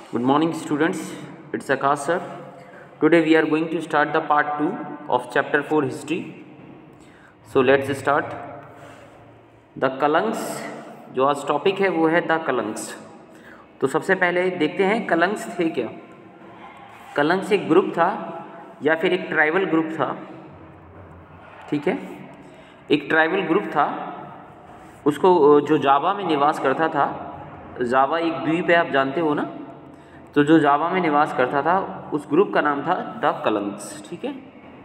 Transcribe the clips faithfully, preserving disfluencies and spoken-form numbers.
Good morning students, it's Akash sir. Today we are going to start the part two of chapter four history. So let's start. The कलंक्स, जो आज topic है वो है the कलंक्स. तो सबसे पहले देखते हैं कलंक्स थे क्या. कलंक्स एक ग्रुप था या फिर एक ट्राइबल ग्रुप था. ठीक है, एक ट्राइबल ग्रुप था. उसको जो जावा में निवास करता था, जावा एक द्वीप है, आप जानते हो ना. तो जो जावा में निवास करता था उस ग्रुप का नाम था द कलंक्स. ठीक है,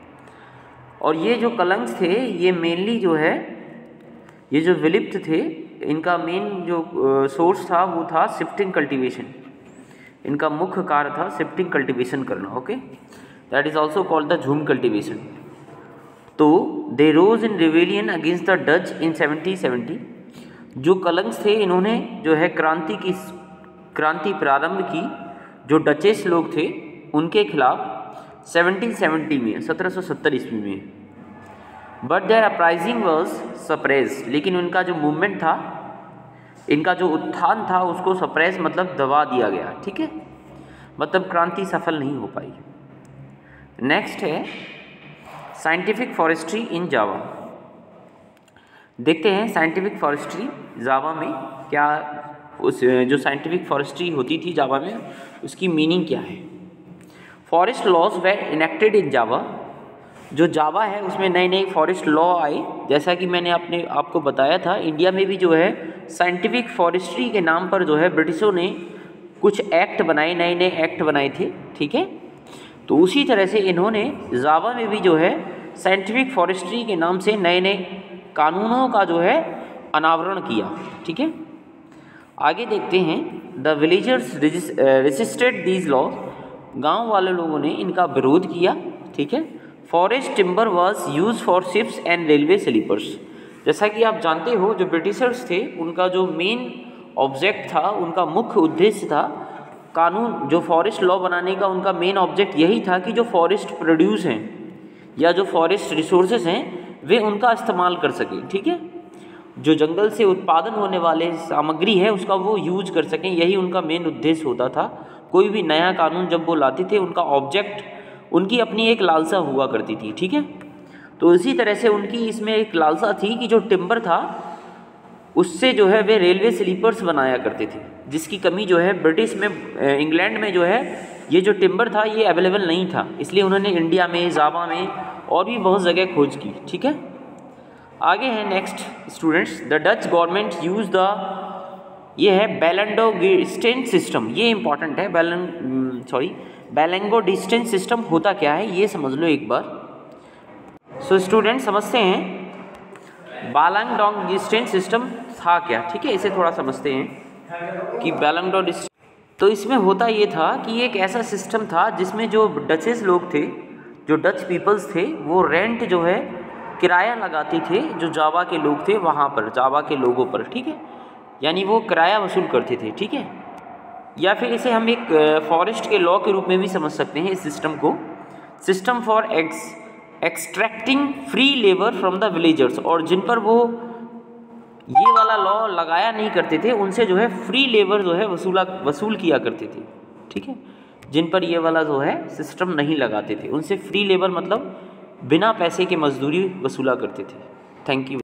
और ये जो कलंक्स थे ये मेनली जो है ये जो विलुप्त थे, इनका मेन जो सोर्स था वो था शिफ्टिंग कल्टीवेशन. इनका मुख्य कार्य था शिफ्टिंग कल्टीवेशन करना. Okay, that is also called the jhum cultivation. तो they rose in rebellion against the Dutch in seventeen seventy. जो कलंक्स थे इन्होंने जो है क्रांति की क्रांति प्रारंभ की जो डचेस लोग थे उनके खिलाफ सेवनटीन सेवेंटी में, सत्रह सौ सत्तर ईस्वी में. But their uprising was suppress. लेकिन उनका जो मूवमेंट था, इनका जो उत्थान था उसको सप्रेस मतलब दबा दिया गया. ठीक है, मतलब क्रांति सफल नहीं हो पाई. नेक्स्ट है साइंटिफिक फॉरेस्ट्री इन जावा. देखते हैं साइंटिफिक फॉरेस्ट्री जावा में क्या, उस जो साइंटिफिक फॉरेस्ट्री होती थी जावा में उसकी मीनिंग क्या है. Forest laws were enacted in Java. जो जावा है उसमें नए नए फॉरेस्ट लॉ आए. जैसा कि मैंने अपने आपको बताया था, इंडिया में भी जो है साइंटिफिक फॉरेस्ट्री के नाम पर जो है ब्रिटिशों ने कुछ एक्ट बनाए, नए नए एक्ट बनाए थे. ठीक है, तो उसी तरह से इन्होंने जावा में भी जो है साइंटिफिक फॉरेस्ट्री के नाम से नए नए कानूनों का जो है अनावरण किया. ठीक है, आगे देखते हैं. The villagers resisted these laws. गांव वाले लोगों ने इनका विरोध किया. ठीक है, forest timber was use for ships and railway sleepers. जैसा कि आप जानते हो, जो ब्रिटिशर्स थे उनका जो मेन ऑब्जेक्ट था, उनका मुख्य उद्देश्य था कानून, जो फॉरेस्ट लॉ बनाने का उनका मेन ऑब्जेक्ट यही था कि जो फॉरेस्ट प्रोड्यूस हैं या जो फॉरेस्ट रिसोर्सेज हैं वे उनका इस्तेमाल कर सकें. ठीक है, जो जंगल से उत्पादन होने वाले सामग्री है उसका वो यूज कर सकें, यही उनका मेन उद्देश्य होता था. कोई भी नया कानून जब वो लाते थे उनका ऑब्जेक्ट, उनकी अपनी एक लालसा हुआ करती थी. ठीक है, तो इसी तरह से उनकी इसमें एक लालसा थी कि जो टिम्बर था उससे जो है वे रेलवे स्लीपर्स बनाया करते थे, जिसकी कमी जो है ब्रिटिश में, इंग्लैंड में जो है ये जो टिम्बर था ये अवेलेबल नहीं था. इसलिए उन्होंने इंडिया में, जावा में और भी बहुत जगह खोज की. ठीक है, आगे है next students. The Dutch government use the, ये है बेलेंडो डिस्टेंस सिस्टम. ये इंपॉर्टेंट है. बेलन सॉरी बेलेंगो डिस्टेंस सिस्टम होता क्या है ये समझ लो एक बार. सो so, स्टूडेंट समझते हैं बालंगडोंग डिस्टेंस सिस्टम था क्या. ठीक है, इसे थोड़ा समझते हैं कि बेलेंगडो डिस्टेंस. तो इसमें होता ये था कि एक ऐसा सिस्टम था जिसमें जो डचेस लोग थे, जो डच पीपल्स थे, वो रेंट जो है किराया लगाते थे जो जावा के लोग थे वहाँ पर, जावा के लोगों पर. ठीक है, यानी वो किराया वसूल करते थे. ठीक है, या फिर इसे हम एक फॉरेस्ट के लॉ के रूप में भी समझ सकते हैं इस सिस्टम को. System for ex extracting free labour from the villagers. और जिन पर वो ये वाला लॉ लगाया नहीं करते थे उनसे जो है फ्री लेबर जो है वसूला वसूल किया करते थे. ठीक है, जिन पर ये वाला जो है सिस्टम नहीं लगाते थे उनसे फ्री लेबर मतलब बिना पैसे के मजदूरी वसूला करते थे. Thank you.